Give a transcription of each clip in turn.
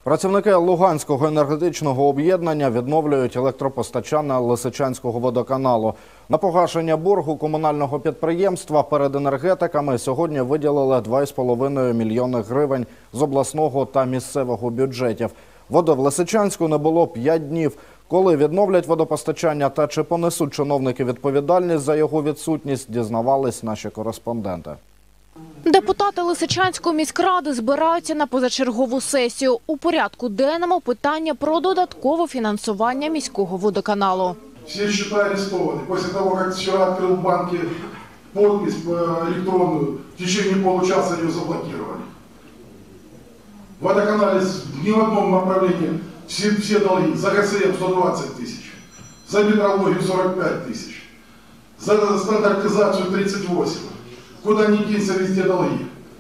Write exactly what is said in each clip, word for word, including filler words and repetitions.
Працівники Луганського енергетичного об'єднання відновлюють електропостачання Лисичанського водоканалу. На погашення боргу комунального підприємства перед енергетиками сьогодні виділили два з половиною мільйони гривень з обласного та місцевого бюджетів. Води в Лисичанську не було п'ять днів. Коли відновлять водопостачання та чи понесуть чиновники відповідальність за його відсутність, дізнавались наші кореспонденти. Депутати Лисичанської міськради збираються на позачергову сесію. У порядку денному питання про додаткове фінансування міського водоканалу. Всі счета арестовані. Після того, як вчора відкрив банки підпис електронну, в течение получаса її заблокували. В водоканале ни в одном направлении все, все долги. За ГСМ сто двадцать тысяч, за метрологию сорок пять тысяч, за стандартизацию тридцать восемь. Куда ни кинься, везде долги.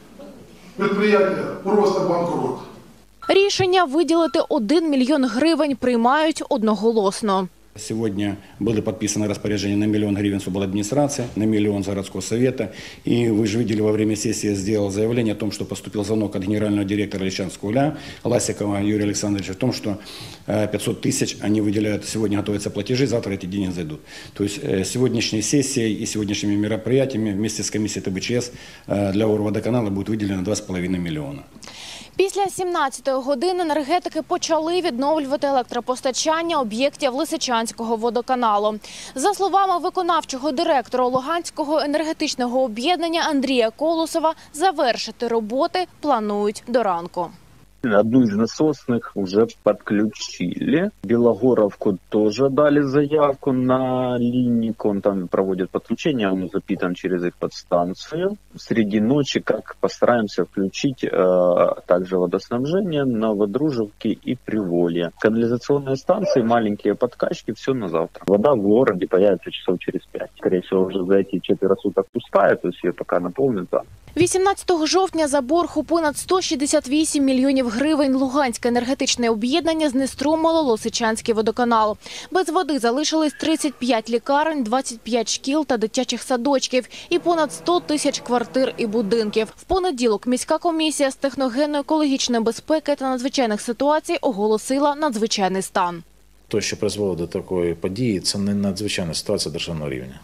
Предприятие просто банкрот. Рішення виділити один мільйон гривень приймають одноголосно. Сегодня были подписаны распоряжения на миллион гривен с администрации, на миллион с городского совета. И вы же видели, во время сессии я сделал заявление о том, что поступил звонок от генерального директора Лисичанского УЛЯ Ласикова Юрия Александровича о том, что пятьсот тысяч они выделяют, сегодня готовятся платежи, завтра эти деньги зайдут. То есть сегодняшней сессией и сегодняшними мероприятиями вместе с комиссией ТБЧС для Урводоканала будет выделено два с половиной миллиона. Після сімнадцятої години енергетики почали відновлювати електропостачання об'єктів Лисичанського водоканалу. За словами виконавчого директора Луганського енергетичного об'єднання Андрія Колосова, завершити роботи планують до ранку. Одну из насосных уже подключили. Белогоровку тоже дали заявку на линейку. Он там проводит подключение, он запитан через их подстанцию. Среди ночи как постараемся включить э, также водоснабжение на Водружевке и Приволье. Канализационные станции, маленькие подкачки, все на завтра. Вода в городе появится часов через пять. Скорее всего, уже за эти четверо суток пустая, то есть ее пока наполнится. вісімнадцятого жовтня за борг у понад сто шістдесят вісім мільйонів гривень Луганське енергетичне об'єднання знеструмило Лисичанський водоканал. Без води залишились тридцять п'ять лікарень, двадцять п'ять шкіл та дитячих садочків і понад сто тисяч квартир і будинків. В понеділок міська комісія з техногенно-екологічної безпеки та надзвичайних ситуацій оголосила надзвичайний стан. Те, що призвело до такої події, це не надзвичайна ситуація державного рівня.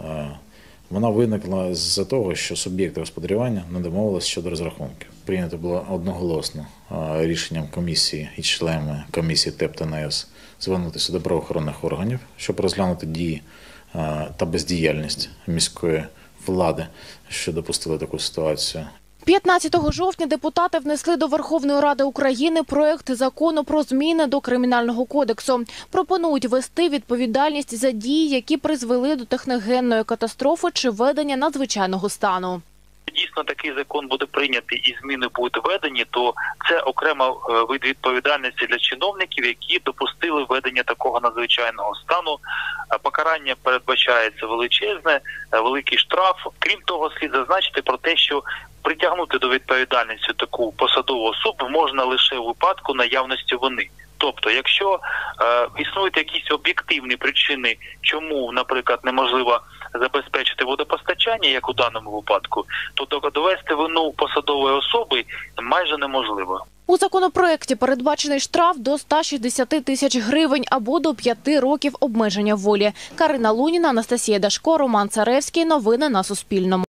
Вона виникла з-за того, що суб'єкти господарювання не домовилися щодо розрахунків. Прийнято було одноголосно рішенням комісії і членами комісії ТЕП та НЕС звернутися до правоохоронних органів, щоб розглянути дії та бездіяльність міської влади, що допустили таку ситуацію. п'ятнадцятого жовтня депутати внесли до Верховної Ради України проект закону про зміни до Кримінального кодексу. Пропонують ввести відповідальність за дії, які призвели до техногенної катастрофи чи введення надзвичайного стану. Дійсно, такий закон буде прийнятий і зміни будуть введені, то це окрема вид відповідальності для чиновників, які допустили введення такого надзвичайного стану. Покарання передбачається величезне, великий штраф. Крім того, слід зазначити про те, що притягнути до відповідальності таку посадову особу можна лише у випадку наявності вини. Тобто, якщо е, існують якісь об'єктивні причини, чому, наприклад, неможливо забезпечити водопостачання, як у даному випадку, то довести вину посадової особи майже неможливо. У законопроекті передбачений штраф до ста шістдесяти тисяч гривень або до п'яти років обмеження волі. Карина Луніна, Анастасія Дашко, Роман Царевський. Новини на Суспільному.